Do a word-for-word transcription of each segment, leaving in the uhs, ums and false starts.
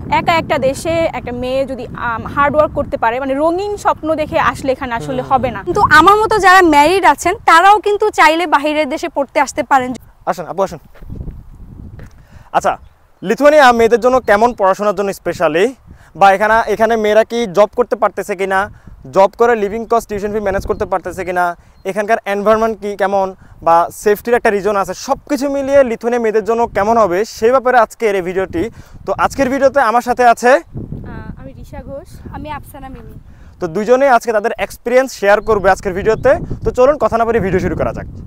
একা একটা দেশে একটা মেয়ে যদি হার্ড ওয়ার্ক করতে পারে, মানে রঙিন স্বপ্ন দেখে আসলে এখানে আসলে হবে না। কিন্তু আমার মতো যারা ম্যারিড আছেন তারাও কিন্তু চাইলে বাইরের দেশে পড়তে আসতে পারেন। আসুন আপু আসুন। আচ্ছা, লিথুয়ানিয়া মেয়েদের জন্য কেমন পড়াশোনার জন্য স্পেশালি, বা এখানে এখানে মেয়েরা কি জব করতে পারতেছে কিনা, জব করে living cost tuition fee manage করতে পারতেছে কিনা, এখানকার এনভায়রনমেন্ট কি কেমন, বা সেফটির একটা রিজন আছে, সব কিছু মিলিয়ে লিথুয়ানিয়া মেয়েদের জন্য কেমন হবে সেই ব্যাপারে আজকের এই ভিডিওটি। তো আজকের ভিডিওতে আমার সাথে আছে আমি রিশা ঘোষ, আমি আফসানা মিমি। তো দুজনেই আজকে তাদের এক্সপিরিয়েন্স শেয়ার করবে আজকের ভিডিওতে। তো চলুন কথা না বলে ভিডিও শুরু করা যাক।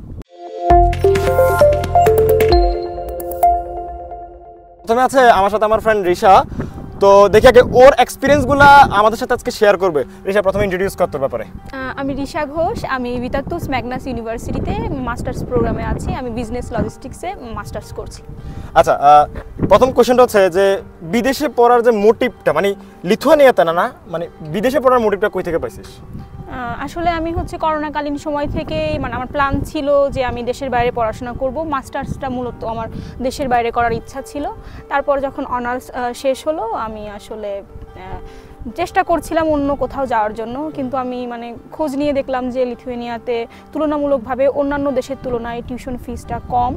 প্রথমে আছে আমার সাথে আমার ফ্রেন্ড রিশা। তো দেখি আগে ওর এক্সপিরিয়েন্সগুলো আমাদের সাথে আজকে শেয়ার করবে। রিশা, প্রথমে ইন্ট্রোডিউস করতে ব্যাপারে। আমি রিশা ঘোষ, আমি ভিতাতুস ম্যাগনাস ইউনিভার্সিটিতে মাস্টার্স প্রোগ্রামে আছি। আমি বিজনেস লজিস্টিক্সে মাস্টার্স করছি। আচ্ছা, প্রথম কোশ্চেনটা হচ্ছে যে বিদেশে পড়ার যে মোটিভটা, মানে লিথুয়ানিয়াতে না না মানে বিদেশে পড়ার মোটিভটা কই থেকে পাইছিস? আসলে আমি হচ্ছে করোনাকালীন সময় থেকে, মানে আমার প্ল্যান ছিল যে আমি দেশের বাইরে পড়াশোনা করব। মাস্টার্সটা মূলত আমার দেশের বাইরে করার ইচ্ছা ছিল। তারপর যখন অনার্স শেষ হলো আমি আসলে চেষ্টা করছিলাম অন্য কোথাও যাওয়ার জন্য, কিন্তু আমি মানে খোঁজ নিয়ে দেখলাম যে লিথুয়ানিয়াতে তুলনামূলকভাবে অন্যান্য দেশের তুলনায় টিউশন ফিসটা কম,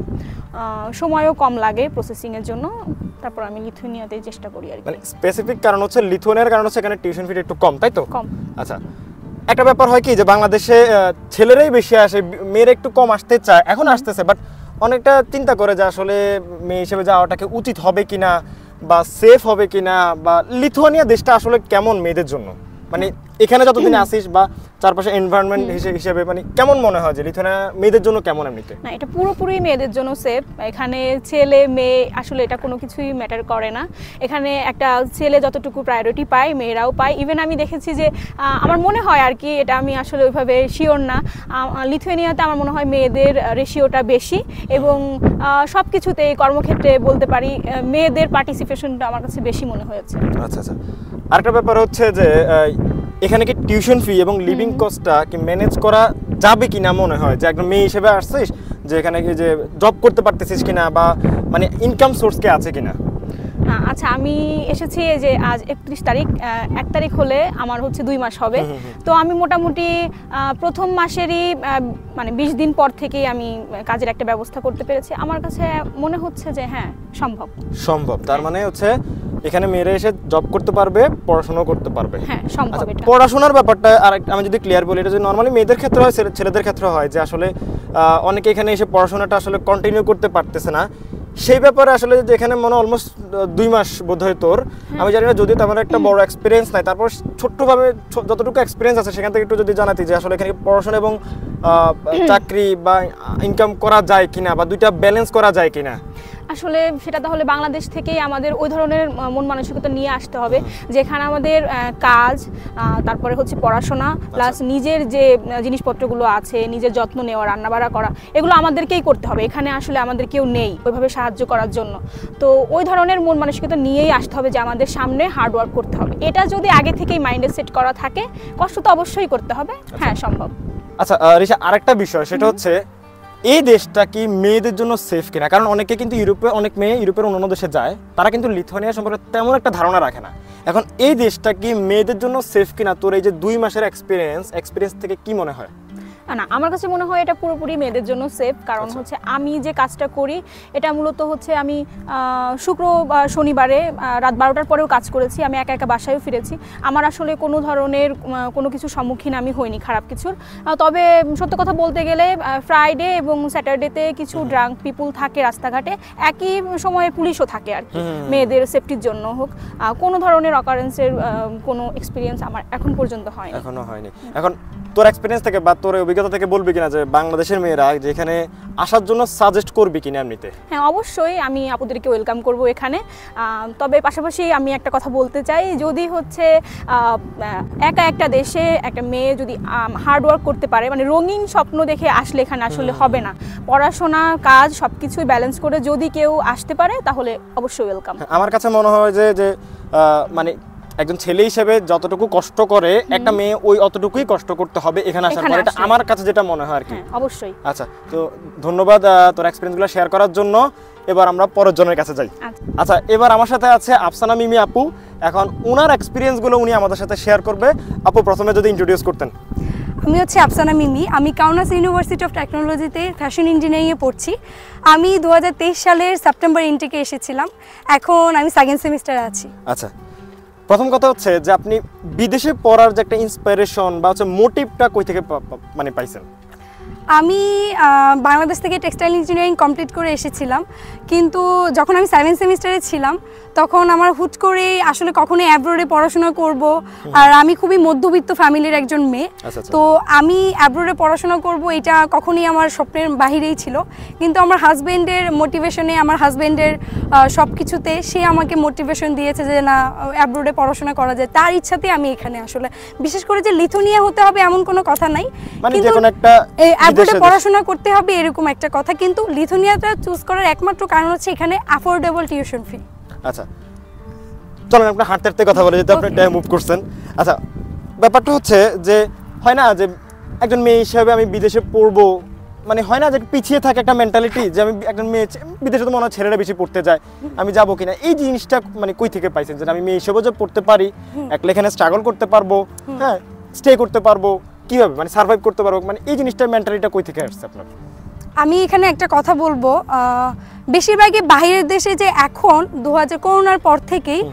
সময়ও কম লাগে প্রসেসিংয়ের জন্য। তারপর আমি লিথুয়ানিয়াতে চেষ্টা করি আর কি। মানে স্পেসিফিক কারণ হচ্ছে লিথুয়ানিয়ার কারণ হচ্ছে এখানে টিউশন ফিটা একটু কম, তাই তো? কম। আচ্ছা, একটা ব্যাপার হয় কি যে বাংলাদেশে ছেলেরাই বেশি আসে, মেয়েরা একটু কম আসতে চায়, এখন আসতেছে, বাট অনেকটা চিন্তা করে যে আসলে মেয়ে হিসেবে যাওয়াটাকে উচিত হবে কিনা বা সেফ হবে কিনা, বা লিথুয়ানিয়া দেশটা আসলে কেমন মেয়েদের জন্য, মানে এখানে যতদিন আসিস বা চারপাশে এনভায়রনমেন্ট হিসেবে মানে কেমন মনে হয় যে লিথুয়ানিয়া মেয়েদের জন্য কেমন? এমনিতে না, এটা পুরোপুরি মেয়েদের জন্য সেফ। এখানে ছেলে মেয়ে আসলে এটা কোনো কিছুই ম্যাটার করে না। এখানে একটা ছেলে যতটুকু প্রায়োরিটি পায় মেয়েরাও পায়। ইভেন আমি দেখেছি যে আমার মনে হয় আর কি, এটা আমি আসলে ওইভাবে শিওর না, লিথুয়ানিয়াতে আমার মনে হয় মেয়েদের রেশিওটা বেশি, এবং সব কিছুতেই কর্মক্ষেত্রে বলতে পারি মেয়েদের পার্টিসিপেশনটা আমার কাছে বেশি মনে হয়েছে। আচ্ছা আচ্ছা, আরেকটা ব্যাপার হচ্ছে যে এখানে কি টিউশন ফি এবং লিভিং কস্টটা কি ম্যানেজ করা যাবে কিনা মনে হয়, যে একদম মেয়ে হিসেবে আসছিস যে এখানে কি যে জব করতে পারতেছিস কিনা, বা মানে ইনকাম সোর্স কি আছে কিনা? আচ্ছা, আমি এসেছি যে আজ একত্রিশ তারিখ, এক তারিখ হলে আমার হচ্ছে দুই মাস হবে। তো আমি মোটামুটি প্রথম মাসেরই মানে বিশ দিন পর থেকেই আমি কাজের একটা ব্যবস্থা করতে পেরেছি। আমার কাছে মনে হচ্ছে যে হ্যাঁ সম্ভব সম্ভব তার মানে হচ্ছে এখানে মেয়েরা এসে জব করতে পারবে, পড়াশোনা করতে পারবে। হ্যাঁ সম্ভব। এটা পড়াশোনার ব্যাপারটা আর আমি যদি ক্লিয়ার বলি, এটা যে নরমালি মেয়েদের ক্ষেত্রে হয়, ছেলেদের ক্ষেত্রে হয় যে আসলে অনেকে এখানে এসে পড়াশোনাটা আসলে কন্টিনিউ করতে পারতেছে না। সেই ব্যাপারে আসলে যে এখানে মনে অলমোস্ট দুই মাস বোধ হয় তোর, আমি জানি না যদি তেমন একটা বড় এক্সপিরিয়েন্স নাই, তারপর ছোট্টভাবে যতটুকু এক্সপিরিয়েন্স আছে সেখান থেকে একটু যদি জানাতি যে আসলে এখানে পড়াশোনা এবং চাকরি বা ইনকাম করা যায় কিনা, বা দুইটা ব্যালেন্স করা যায় কিনা। আসলে সেটা তাহলে বাংলাদেশ থেকেই আমাদের ওই ধরনের মন মানসিকতা নিয়ে আসতে হবে, যেখানে আমাদের কাজ, তারপরে হচ্ছে পড়াশোনা, প্লাস নিজের যে জিনিসপত্রগুলো আছে, নিজের যত্ন নেওয়া, রান্নাবাড়া করা, এগুলো আমাদেরকেই করতে হবে। এখানে আসলে আমাদের কেউ নেই ওইভাবে সাহায্য করার জন্য। তো ওই ধরনের মন মানসিকতা নিয়েই আসতে হবে যে আমাদের সামনে হার্ড ওয়ার্ক করতে হবে। এটা যদি আগে থেকেই মাইন্ডে সেট করা থাকে, কষ্ট তো অবশ্যই করতে হবে। হ্যাঁ সম্ভব। আচ্ছা রিশা, আরেকটা বিষয় সেটা হচ্ছে এই দেশটা কি মেয়েদের জন্য সেফ কিনা? কারণ অনেকে কিন্তু ইউরোপে, অনেক মেয়ে ইউরোপের অন্যান্য দেশে যায়, তারা কিন্তু লিথুয়ানিয়া সম্পর্কে তেমন একটা ধারণা রাখে না। এখন এই দেশটা কি মেয়েদের জন্য সেফ কিনা? তোর এই যে দুই মাসের এক্সপিরিয়েন্স এক্সপিরিয়েন্স থেকে কি মনে হয়? না, আমার কাছে মনে হয় এটা পুরোপুরি মেয়েদের জন্য সেফ। কারণ হচ্ছে আমি যে কাজটা করি এটা মূলত হচ্ছে আমি শুক্র বা শনিবারে রাত বারোটার পরেও কাজ করেছি। আমি একা একা বাসায়ও ফিরেছি। আমার আসলে কোনো ধরনের কোনো কিছু সম্মুখীন আমি হইনি খারাপ কিছুর। তবে সত্য কথা বলতে গেলে ফ্রাইডে এবং স্যাটারডেতে কিছু ড্রাঙ্ক পিপুল থাকে রাস্তাঘাটে, একই সময়ে পুলিশও থাকে আর কি, মেয়েদের সেফটির জন্য হোক। কোনো ধরনের অকারেন্সের কোনো এক্সপিরিয়েন্স আমার এখন পর্যন্ত হয়নি। এখনো হয়নি। এখন তোর এক্সপিরিয়েন্স থেকে বা তোর অভিজ্ঞতা থেকে বলবি কিনা যে বাংলাদেশের মেয়েরা যেখানে আসার জন্য সাজেস্ট করবি কিনা এমনিতে? হ্যাঁ অবশ্যই, আমি আপুদেরকে ওয়েলকাম করব এখানে। তবে পাশাপাশি আমি একটা কথা বলতে চাই, যদি হচ্ছে একা একটা দেশে একটা মেয়ে যদি হার্ড ওয়ার্ক করতে পারে, মানে রঙিন স্বপ্ন দেখে আসলে এখানে আসলে হবে না। পড়াশোনা, কাজ সব কিছুই ব্যালেন্স করে যদি কেউ আসতে পারে তাহলে অবশ্যই ওয়েলকাম। আমার কাছে মনে হয় যে যে মানে একজন ছেলে হিসেবে যতটুকু কষ্ট করে একটা মেয়ে ওই অতটুকুই কষ্ট করতে হবে এখানে আসার পর, এটা আমার কাছে যেটা মনে হয় আর কি। অবশ্যই। আচ্ছা, তো ধন্যবাদ তোর এক্সপেরিয়েন্সগুলো শেয়ার করার জন্য। এবার আমরা পরের জনের কাছে যাই। আচ্ছা। আচ্ছা, এবার আমার সাথে আছে আফসানা মিমি আপু। এখন ওনার এক্সপিরিয়েন্সগুলো উনি আমাদের সাথে শেয়ার করবে। আপু, প্রথমে যদি ইন্ট্রোডিউস করতেন। আমি হচ্ছে আফসানা মিমি, আমি কাউনাস ইউনিভার্সিটি অফ টেকনোলজিতে ফ্যাশন ইঞ্জিনিয়ারিংয়ে পড়ছি। আমি দু হাজার তেইশ সালের সেপ্টেম্বর ইনটেকে এসেছিলাম, এখন আমি সেকেন্ড সেমিস্টারে আছি। আচ্ছা, প্রথম কথা হচ্ছে যে আপনি বিদেশে পড়ার যে একটা ইন্সপিরেশন বা হচ্ছে মোটিভটা কই থেকে মানে পাইছেন? আমি বাংলাদেশ থেকে টেক্সটাইল ইঞ্জিনিয়ারিং কমপ্লিট করে এসেছিলাম, কিন্তু যখন আমি সেভেন সেমিস্টারে ছিলাম তখন আমার হুট করে আসলে কখনোই অ্যাব্রোডে পড়াশোনা করব, আর আমি খুবই মধ্যবিত্ত ফ্যামিলির একজন মেয়ে, তো আমি অ্যাব্রোডে পড়াশোনা করব এটা কখনোই আমার স্বপ্নের বাহিরেই ছিল। কিন্তু আমার হাজব্যান্ডের মোটিভেশনে, আমার হাজব্যান্ডের সব কিছুতে সে আমাকে মোটিভেশন দিয়েছে যে না, অ্যাব্রোডে পড়াশোনা করা যায়, তার ইচ্ছাতে আমি এখানে আসলে, বিশেষ করে যে লিথুনিয়া হতে হবে এমন কোনো কথা নাই, কিন্তু অ্যাব্রোডে পড়াশোনা করতে হবে এরকম একটা কথা। কিন্তু লিথুনিয়াটা চুজ করার একমাত্র কারণ হচ্ছে এখানে অ্যাফোর্ডেবল টিউশন ফি। আচ্ছা, চলেন আমরা হাঁটতে হাঁটতে কথা বলি, যেহেতু আপনি টাইম মুভ করছেন। আচ্ছা, ব্যাপারটা হচ্ছে যে হয় না যে একজন মেয়ে হিসেবে আমি বিদেশে পড়বো, মানে হয় না যে পিছিয়ে থাকে একটা মেন্টালিটি যে আমি একজন মেয়ে, বিদেশে তো মনে হয় ছেলেরা বেশি পড়তে যায়, আমি যাবো কিনা, এই জিনিসটা মানে কই থেকে পাইছেন যে আমি মেয়ে হিসেবেও যে পড়তে পারি, একলা এখানে স্ট্রাগল করতে পারবো, হ্যাঁ স্টে করতে পারবো, কিভাবে মানে সার্ভাইভ করতে পারবো, মানে এই জিনিসটার মেন্টালিটিটা কই থেকে আসছে আপনার? আমি এখানে একটা কথা বলবো, বেশিরভাগই বাইরের দেশে যে এখন দু হাজার করোনার পর থেকেই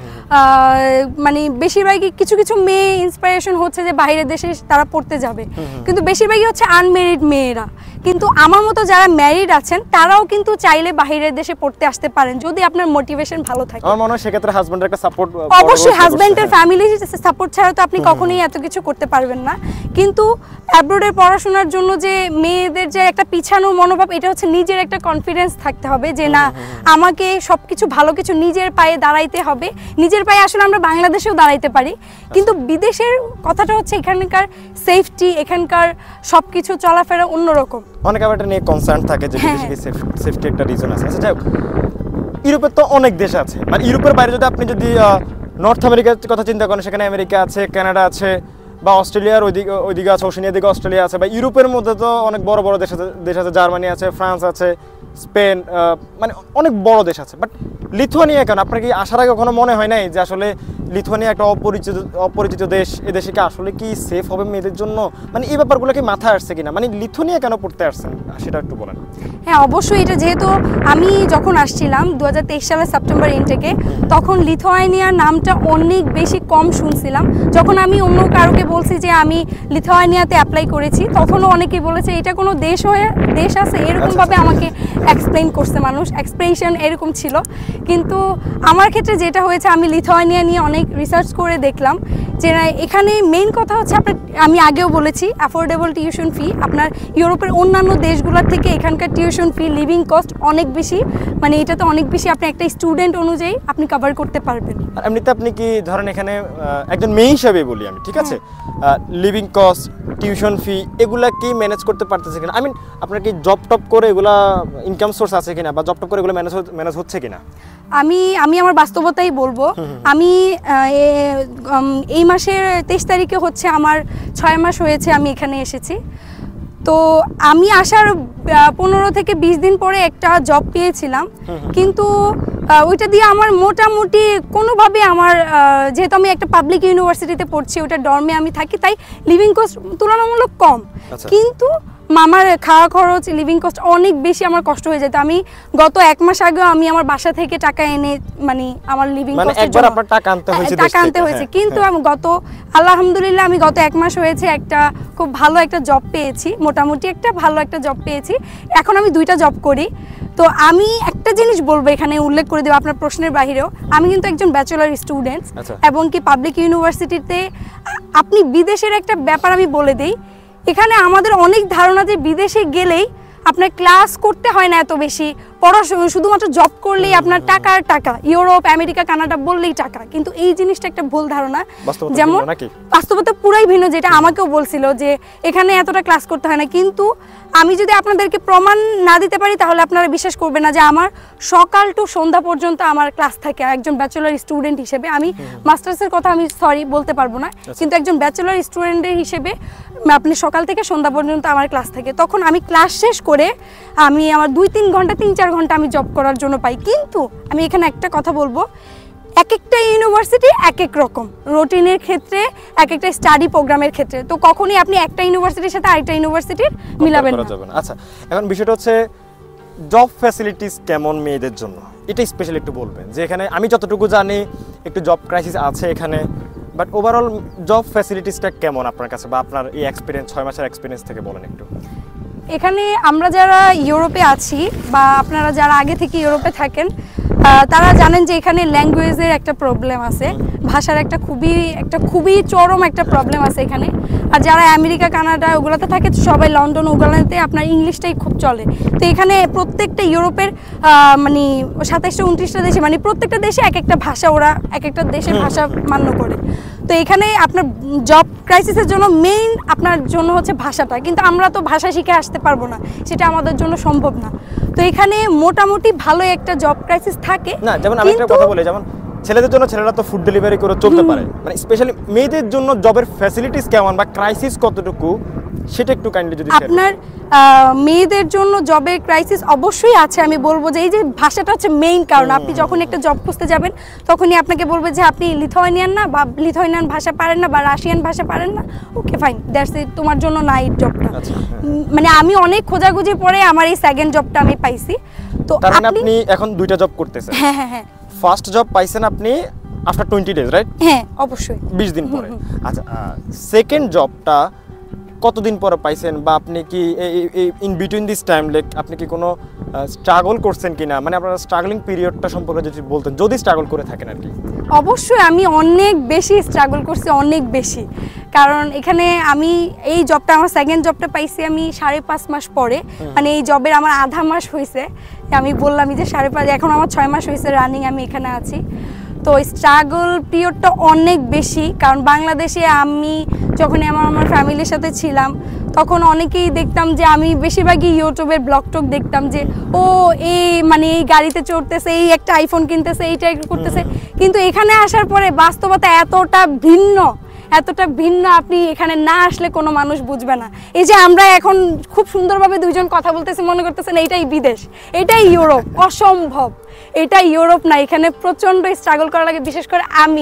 মানে বেশিরভাগই কিছু কিছু মেয়ে ইন্সপিরেশন হচ্ছে যে বাইরের দেশে তারা পড়তে যাবে, কিন্তু বেশিরভাগই হচ্ছে আনমেরিড মেয়েরা। কিন্তু আমার মতো যারা ম্যারিড আছেন তারাও কিন্তু চাইলে বাইরের দেশে পড়তে আসতে পারেন যদি আপনার মোটিভেশন ভালো থাকে। আমার মনে হয় সেক্ষেত্রে হাজবেন্ডের একটা সাপোর্ট, অবশ্যই হাজবেন্ডের ফ্যামিলির সাপোর্ট ছাড়া তো আপনি কখনোই এত কিছু করতে পারবেন না। কিন্তু অ্যাব্রোডের পড়াশোনার জন্য যে মেয়েদের যে একটা পিছানো মনোভাব, এটা হচ্ছে নিজের একটা কনফিডেন্স থাকতে হবে যে না, আমাকে সবকিছু ভালো কিছু নিজের পায়ে দাঁড়াইতে হবে। নিজের পায়ে আসলে আমরা বাংলাদেশেও দাঁড়াইতে পারি, কিন্তু বিদেশের কথাটা হচ্ছে এখানকার সেফটি, এখানকার সবকিছু চলাফেরা অন্যরকম। অনেক আবার এটা নিয়ে কনসার্ন থাকে যে বিদেশে সেফটি একটা রিজন আছে। আচ্ছা, যাই হোক, ইউরোপের তো অনেক দেশ আছে, মানে ইউরোপের বাইরে যদি আপনি যদি নর্থ আমেরিকার কথা চিন্তা করেন, সেখানে আমেরিকা আছে, কানাডা আছে, বা অস্ট্রেলিয়ার ওইদিকে ওইদিকে আছে, ওশেনিয়ার দিকে অস্ট্রেলিয়া আছে, বা ইউরোপের মধ্যে তো অনেক বড় বড় দেশ আছে, দেশ আছে জার্মানি আছে, ফ্রান্স আছে, স্পেন, মানে অনেক বড় দেশ আছে। বাট লিথুয়ানিয়া কেন? আপনার কি আসার আগে কখনো মনে হয় নাই যে আসলে লিথুয়ানিয়া একটা অপরিচিত অপরিচিত দেশ, এ দেশে কি আসলে কি সেফ হবে মেয়েদের জন্য? মানে এই ব্যাপারগুলো কি মাথায় আসছে কিনা? মানে লিথুয়ানিয়া কেন পড়তে আসছেন সেটা একটু বলেন। হ্যাঁ, অবশ্যই। এটা যেহেতু আমি যখন আসছিলাম দু হাজার তেইশ সালের সেপ্টেম্বর ইনটেকে, তখন লিথুয়ানিয়ার নামটা অনেক বেশি কম শুনছিলাম। যখন আমি অন্য কারোকে বলছি যে আমি লিথুয়ানিয়াতে অ্যাপ্লাই করেছি, তখনও অনেকেই বলেছে এটা কোনো দেশ হয়ে দেশ আছে, এরকমভাবে আমাকে এক্সপ্লেইন করছে মানুষ, এক্সপ্রেশন এরকম ছিল। কিন্তু আমার ক্ষেত্রে যেটা হয়েছে, আমি লিথুয়ানিয়া নিয়ে অনেক রিসার্চ করে দেখলাম যে এখানে মেইন কথা হচ্ছে আপনার, আমি আগেও বলেছি, অ্যাফোর্ডেবল টিউশন ফি। আপনার ইউরোপের অন্যান্য দেশগুলোর থেকে এখানকার টিউশন ফি, লিভিং কস্ট অনেক বেশি, মানে এটা তো অনেক বেশি আপনি একটা স্টুডেন্ট অনুযায়ী আপনি কভার করতে পারবেন। এমনিতে আপনি কি ধরেন এখানে একজন মেয়ে হিসাবে বলি আমি, ঠিক আছে, লিভিং কস্ট, টিউশন ফি এগুলা কি ম্যানেজ করতে পারতেছে কিনা? আই মিন আপনার কি জব টপ করে এগুলা ইনকাম সোর্স আছে কিনা, বা জব টপ করে এগুলো ম্যানেজ ম্যানেজ হচ্ছে কিনা? আমি আমি আমার বাস্তবতাই বলবো। আমি এই মাসের তেইশ তারিখে হচ্ছে আমার ছয় মাস হয়েছে আমি এখানে এসেছি। তো আমি আসার পনেরো থেকে বিশ দিন পরে একটা জব পেয়েছিলাম, কিন্তু ওইটা দিয়ে আমার মোটামুটি কোনোভাবে আমার, যেহেতু আমি একটা পাবলিক ইউনিভার্সিটিতে পড়ছি, ওটা ডর্মে আমি থাকি, তাই লিভিং কস্ট তুলনামূলক কম। কিন্তু মামার খাওয়া খরচ, লিভিং কস্ট অনেক বেশি, আমার কষ্ট হয়ে যেত। আমি গত এক মাস আগেও আমি আমার বাসা থেকে টাকা এনে মানে আমার লিভিং কস্টের জন্য টাকা আনতে হয়েছে। কিন্তু আমি গত আলহামদুলিল্লাহ আমি গত এক মাস হয়েছে একটা খুব ভালো একটা জব পেয়েছি, মোটামুটি একটা ভালো একটা জব পেয়েছি। এখন আমি দুইটা জব করি। তো আমি একটা জিনিস বলবো এখানে উল্লেখ করে দেবো আপনার প্রশ্নের বাহিরেও, আমি কিন্তু একজন ব্যাচেলর স্টুডেন্ট, এবং কি পাবলিক ইউনিভার্সিটিতে আপনি বিদেশের একটা ব্যাপার আমি বলে দিই, এখানে আমাদের অনেক ধারণা যে বিদেশে গেলেই আপনার ক্লাস করতে হয় না এত বেশি, পড়াশোনা শুধুমাত্র জব করলেই আপনার টাকা আর টাকা, ইউরোপ, আমেরিকা, কানাডা বললেই টাকা। কিন্তু এই জিনিসটা একটা ভুল ধারণা, যেমন বাস্তবতা পুরাই ভিন্ন, যেটা আমাকেও বলছিল যে এখানে এতটা ক্লাস করতে হয় না। কিন্তু আমি যদি আপনাদেরকে প্রমাণ না দিতে পারি তাহলে আপনারা বিশ্বাস করবেন না যে আমার সকাল টু সন্ধ্যা পর্যন্ত আমার ক্লাস থাকে একজন ব্যাচেলর স্টুডেন্ট হিসেবে। আমি মাস্টার্সের কথা আমি সরি বলতে পারবো না, কিন্তু একজন ব্যাচেলর স্টুডেন্টের হিসেবে আপনি সকাল থেকে সন্ধ্যা পর্যন্ত আমার ক্লাস থাকে। তখন আমি ক্লাস শেষ করে আমি আমার দুই তিন ঘন্টা তিন চার চার ঘন্টা আমি জব করার জন্য পাই। কিন্তু আমি এখানে একটা কথা বলবো, এক একটা ইউনিভার্সিটি এক এক রকম রুটিনের ক্ষেত্রে, এক একটা স্টাডি প্রোগ্রামের ক্ষেত্রে, তো কখনোই আপনি একটা ইউনিভার্সিটির সাথে আরেকটা ইউনিভার্সিটির মিলাবেন না। আচ্ছা, এখন বিষয়টা হচ্ছে জব ফ্যাসিলিটিস কেমন মেয়েদের জন্য, এটা স্পেশালি একটু বলবেন। যে এখানে আমি যতটুকু জানি একটু জব ক্রাইসিস আছে এখানে, বাট ওভারঅল জব ফ্যাসিলিটিসটা কেমন আপনার কাছে, বা আপনার এই এক্সপিরিয়েন্স, ছয় মাসের এক্সপিরিয়েন্স থেকে বলেন একটু। এখানে আমরা যারা ইউরোপে আছি বা আপনারা যারা আগে থেকে ইউরোপে থাকেন, তারা জানেন যে এখানে ল্যাঙ্গুয়েজের একটা প্রবলেম আছে, ভাষার একটা খুবই একটা খুবই চরম একটা প্রবলেম আছে এখানে। আর যারা আমেরিকা, কানাডা ওগুলোতে থাকে, সবাই লন্ডন ওগুলোতে আপনার ইংলিশটাই খুব চলে। তো এখানে প্রত্যেকটা ইউরোপের মানে সাতাইশটা উনত্রিশটা দেশে, মানে প্রত্যেকটা দেশে এক একটা ভাষা, ওরা এক একটা দেশের ভাষা মান্য করে। তো এখানে আপনার জব ক্রাইসিসের জন্য মেইন আপনার জন্য হচ্ছে ভাষাটা, কিন্তু আমরা তো ভাষা শিখে আসতে পারবো না, সেটা আমাদের জন্য সম্ভব না। তো এখানে মোটামুটি ভালো একটা জব ক্রাইসিস থাকে না। যেমন আমি একটা কথা বলি, যেমন ছেলেদের জন্য ছেলেরা তো ফুড ডেলিভারি করে চলতে পারে, মানে স্পেশালি মেয়েদের জন্য জবের ফ্যাসিলিটিস কেমন বা ক্রাইসিস কতটুকু, সেটা একটু কাইন্ডলি যদি আপনার মেয়েদের জন্য জবের ক্রাইসিস অবশ্যই আছে। আমি বলবো যে এই যে ভাষাটা হচ্ছে মেইন কারণ। আপনি যখন একটা জব খুঁজতে যাবেন তখনই আপনাকে বলবে যে আপনি লিথুয়ানিয়ান না, বা লিথুয়ানিয়ান ভাষা পারেন না, বা রাশিয়ান ভাষা পারেন না, ওকে ফাইন, দ্যাটস ইট, তোমার জন্য না এই জবটা। মানে আমি অনেক খোঁজাখুঁজি পরে আমার এই সেকেন্ড জবটা আমি পাইছি। তো তার মানে আপনি এখন দুইটা জব করতেছেন? হ্যাঁ হ্যাঁ হ্যাঁ। ফার্স্ট জব পাইছেন আপনি আফটার টোয়েন্টি ডেজ, রাইট? হ্যাঁ অবশ্যই, বিশ দিন পরে। আচ্ছা, সেকেন্ড জবটা কতদিন পরে পাইছেন, বা আপনি কি in between this time like আপনি কি কোনো স্ট্রাগল করছেন কিনা, মানে আপনার স্ট্রাগলিং পিরিয়ডটা সম্পর্কে যদি বলতেন, যদি স্ট্রাগল করে থাকেন আর কি। অবশ্যই আমি অনেক বেশি স্ট্রাগল করছি, অনেক বেশি। কারণ এখানে আমি এই জবটা, আমার সেকেন্ড জবটা পাইছি আমি সাড়ে পাঁচ মাস পরে, মানে এই জবের আমার আধা মাস হয়েছে। আমি বললাম যে সাড়ে পাঁচ, এখন আমার ছয় মাস হয়েছে রানিং আমি এখানে আছি। তো স্ট্রাগল পিরিয়ডটা অনেক বেশি, কারণ বাংলাদেশে আমি যখন আমার আমার ফ্যামিলির সাথে ছিলাম তখন অনেকেই দেখতাম যে আমি বেশিরভাগই ইউটিউবের ব্লগ টক দেখতাম যে ও এই মানে এই গাড়িতে চড়তেছে, এই একটা আইফোন কিনতেছে, এইটা করতেছে। কিন্তু এখানে আসার পরে বাস্তবতা এতটা ভিন্ন, এতটা ভিন্ন, আপনি এখানে না আসলে কোনো মানুষ বুঝবে না। এই যে আমরা এখন খুব সুন্দরভাবে দুইজন কথা বলতেছি, মনে করতেছেন এইটাই বিদেশ, এটাই ইউরোপ, অসম্ভব। এটা ইউরোপ না, এখানে প্রচণ্ড স্ট্রাগল করা লাগে। বিশেষ করে আমি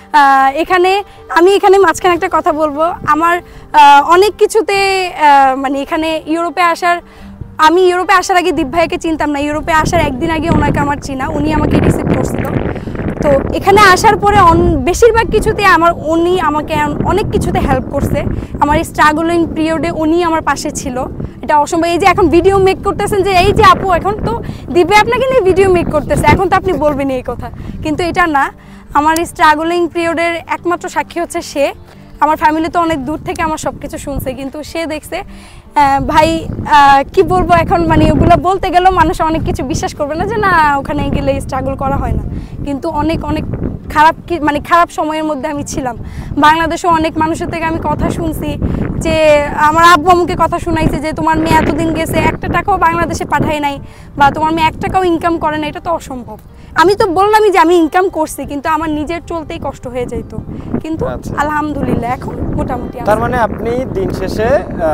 এখানে আমি এখানে মাঝখানে একটা কথা বলবো, আমার অনেক কিছুতে মানে এখানে ইউরোপে আসার, আমি ইউরোপে আসার আগে দীপ ভাইকে চিনতাম না, ইউরোপে আসার একদিন আগে ওনাকে আমার চিনা, উনি আমাকে রিসিভ করছিল। তো এখানে আসার পরে বেশিরভাগ কিছুতে আমার উনি আমাকে অনেক কিছুতে হেল্প করছে। আমার এই স্ট্রাগলিং পিরিয়ডে উনি আমার পাশে ছিল, এটা অসম্ভব। এই যে এখন ভিডিও মেক করতেছেন, যে এই যে আপু এখন তো দিব্যা আপনাকে নিয়ে ভিডিও মেক করতেছে, এখন তো আপনি বলবেন এই কথা, কিন্তু এটা না। আমার এই স্ট্রাগলিং পিরিয়ডের একমাত্র সাক্ষী হচ্ছে সে। আমার ফ্যামিলি তো অনেক দূর থেকে আমার সব কিছু শুনছে, কিন্তু সে দেখছে। ভাই কি বলবো এখন, মানে ওগুলো বলতে গেলেও মানুষ অনেক কিছু বিশ্বাস করবে না, যে না ওখানে গেলে স্ট্রাগল করা হয় না। কিন্তু অনেক অনেক খারাপ, মানে খারাপ সময়ের মধ্যে আমি ছিলাম। বাংলাদেশে অনেক মানুষের থেকে আমি কথা শুনছি, যে আমার আব্বু আম্মুকে কথা শুনাইছে যে তোমার মেয়ে এতদিন গেছে, একটা টাকাও বাংলাদেশে পাঠায় নাই, বা তোমার মেয়ে এক টাকাও ইনকাম করে না, এটা তো অসম্ভব। আমি তো বললামই যে আমি ইনকাম করছি, কিন্তু আমার নিজের চলতেই কষ্ট হয়ে যেত। কিন্তু আলহামদুলিল্লাহ এখন মোটামুটি। তার মানে আপনি দিন শেষে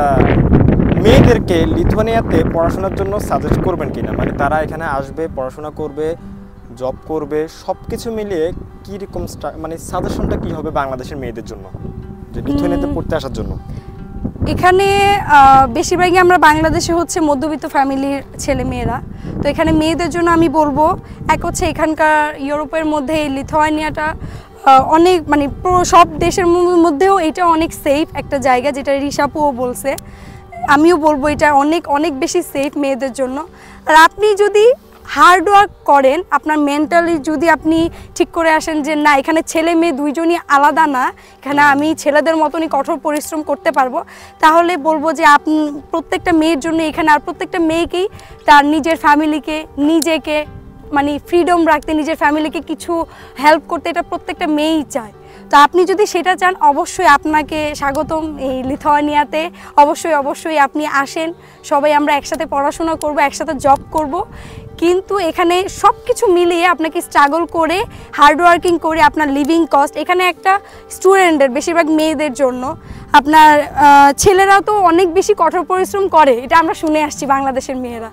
মেয়েদেরকে লিথুয়ানিয়াতে পড়াশোনার জন্য সাজেস্ট করবেন কিনা, মানে তারা এখানে আসবে, পড়াশোনা করবে, জব করবে, সব কিছু মিলিয়ে কীরকম মানে সাজেশনটা কী হবে বাংলাদেশের মেয়েদের জন্য যে লিথুয়ানিয়াতে পড়তে আসার জন্য? এখানে বেশিরভাগই আমরা বাংলাদেশে হচ্ছে মধ্যবিত্ত ফ্যামিলির ছেলে মেয়েরা। তো এখানে মেয়েদের জন্য আমি বলবো, এক হচ্ছে এখানকার ইউরোপের মধ্যে লিথুয়ানিয়াটা অনেক, মানে সব দেশের মধ্যেও এটা অনেক সেফ একটা জায়গা, যেটা রিশাপুও বলছে, আমিও বলবো এটা অনেক অনেক বেশি সেফ মেয়েদের জন্য। আর আপনি যদি হার্ড ওয়ার্ক করেন, আপনার মেন্টালি যদি আপনি ঠিক করে আসেন যে না এখানে ছেলে মেয়ে দুইজনই আলাদা না, এখানে আমি ছেলেদের মতনই কঠোর পরিশ্রম করতে পারবো, তাহলে বলবো যে আপনি প্রত্যেকটা মেয়ের জন্য এখানে, আর প্রত্যেকটা মেয়েকেই তার নিজের ফ্যামিলিকে, নিজেকে মানে ফ্রিডম রাখতে, নিজের ফ্যামিলিকে কিছু হেল্প করতে, এটা প্রত্যেকটা মেয়েই চায়। তো আপনি যদি সেটা চান, অবশ্যই আপনাকে স্বাগতম এই লিথুয়ানিয়াতে। অবশ্যই অবশ্যই আপনি আসেন, সবাই আমরা একসাথে পড়াশোনা করব, একসাথে জব করব। কিন্তু এখানে সব কিছু মিলিয়ে আপনাকে স্ট্রাগল করে, হার্ডওয়ার্কিং করে আপনার লিভিং কস্ট, এখানে একটা স্টুডেন্টের বেশিরভাগ মেয়েদের জন্য, আপনার ছেলেরা তো অনেক বেশি কঠোর পরিশ্রম করে, এটা আমরা শুনে আসছি বাংলাদেশের মেয়েরা,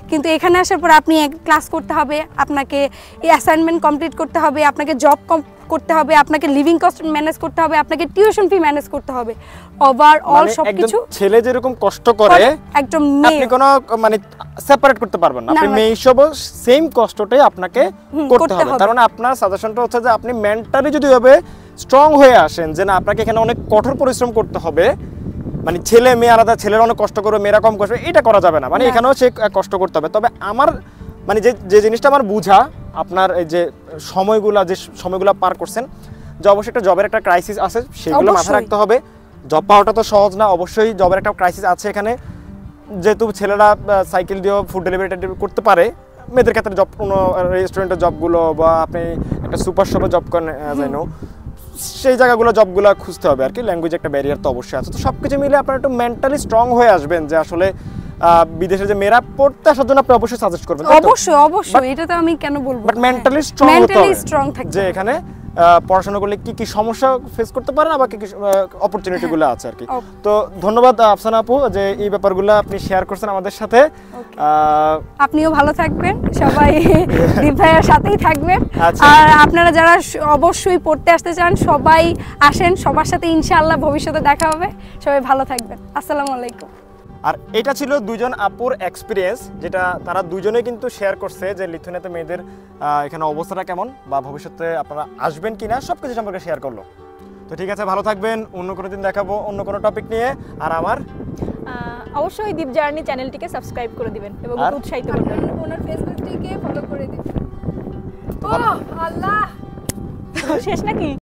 কিন্তু এখানে আসার পর আপনি ক্লাস করতে হবে, আপনাকে এই অ্যাসাইনমেন্ট কমপ্লিট করতে হবে, আপনাকে জব করতে হবে, আপনাকে লিভিং কস্ট ম্যানেজ করতে হবে, আপনাকে টিউশন ফি ম্যানেজ করতে হবে, ওভারঅল মানে সবকিছু একজন ছেলে যেরকম কষ্ট করে একদম মেয়ে আপনি কোনো মানে সেপারেট করতে পারবেন না, না, আপনি না। মেয়ে হিসেবে সেম কষ্টটাই আপনাকে হুম, করতে করতে হবে। হবে। তার মানে আপনার সাজেশনটা হচ্ছে যে আপনি মেন্টালি যদি হবে স্ট্রং হয়ে আসেন, যে না আপনাকে এখানে অনেক কঠোর পরিশ্রম করতে হবে, মানে ছেলে মেয়ে আলাদা, ছেলেরা অনেক কষ্ট করবে মেয়েরা কম কষ্ট, এটা করা যাবে না, মানে না। এখানেও সে কষ্ট করতে হবে। তবে আমার মানে যে যে জিনিসটা আমার বুঝা, আপনার এই যে সময়গুলা যে সময়গুলা পার করছেন, যে অবশ্যই একটা জবের একটা ক্রাইসিস আছে, সেগুলো মাথায় অবশ্যই। রাখতে হবে। জব পাওয়াটা তো সহজ না, অবশ্যই জবের একটা ক্রাইসিস আছে এখানে। যেহেতু ছেলেরা সাইকেল দিয়েও ফুড ডেলিভারি করতে পারে, মেয়েদের ক্ষেত্রে জব কোনো রেস্টুরেন্টের জবগুলো বা আপনি একটা সুপার শপে জব করেন যেন, সেই জায়গাগুলো জবগুলো খুঁজতে হবে আর কি। ল্যাঙ্গুয়েজ একটা ব্যারিয়ার তো অবশ্যই আছে। তো সব কিছু মিলে আপনার একটু মেন্টালি স্ট্রং হয়ে আসবেন, যে আসলে আহ, বিদেশে যে মেয়েরা পড়তে আসার জন্য আপনি অবশ্যই সাজেস্ট করবেন, তাই তো? অবশ্যই অবশ্যই, এটা তো আমি কেন বলবো, বাট মেন্টালি স্ট্রং হতে মেন্টালি হবে, স্ট্রং থাকতে যে হবে। এখানে আহ, পড়াশোনা করলে কি কি সমস্যা ফেস করতে পারেন, আবার কি কি অপরচুনিটিগুলো আছে আর কি। অপ- তো ধন্যবাদ আফসানা আপু, যে এই ব্যাপারগুলো আপনি শেয়ার করছেন আমাদের সাথে। আহ, আপনিও ভালো থাকবেন, সবাই দীপ ভাইয়ের সাথেই থাকবেন। আচ্ছা। আর আপনারা যারা স- অবশ্যই পড়তে আসতে চান সবাই আসেন, সবার সাথে ইনশাআল্লাহ ভবিষ্যতে দেখা হবে। সবাই ভালো থাকবেন, আসসালামু আলাইকুম। আর এটা ছিল দুজন আপুর এক্সপিরিয়েন্স, যেটা তারা দুজনেই কিন্তু শেয়ার করছে যে লিথুয়ানিয়াতে মেয়েদের আহ, এখানে অবস্থাটা কেমন, বা ভবিষ্যতে আপনারা আসবেন কিনা, সব কিছু সম্পর্কে শেয়ার করলো। তো ঠিক আছে, ভালো থাকবেন, অন্য কোনো দিন দেখাবো অন্য কোনো টপিক নিয়ে। আর আমার আহ, অবশ্যই দীপ জার্নি চ্যানেলটিকে সাবস্ক্রাইব করে দিবেন এবং আর? উৎসাহিত করবেন। ওনার ফেসবুকটিকে ফলো করে দিন। ও আল্লাহ, শেষ নাকি?